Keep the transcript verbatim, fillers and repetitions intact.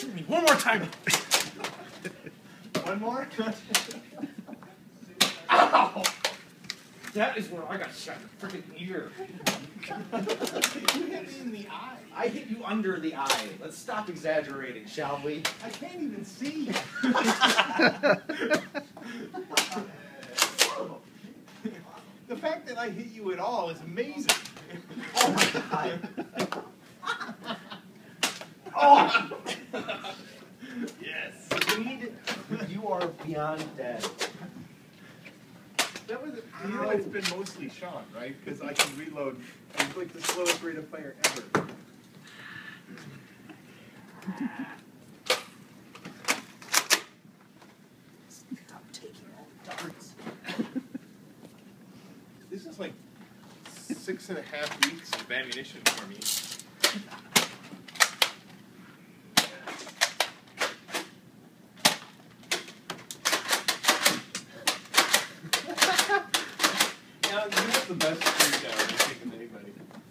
Shoot me one more time. One more? Ow! That is where I got shot in the freaking ear. You hit me in the eye. I hit you under the eye. Let's stop exaggerating, shall we? I can't even see. The fact that I hit you at all is amazing. Oh my god. Oh! Yes. Reed, you are beyond dead. That was, you know, it's been mostly Sean, right? Because I can reload. It's like the slowest rate of fire ever. I'm taking all the darts. This is like six and a half weeks of ammunition for me. Now, you have the best streak ever, I think, of anybody.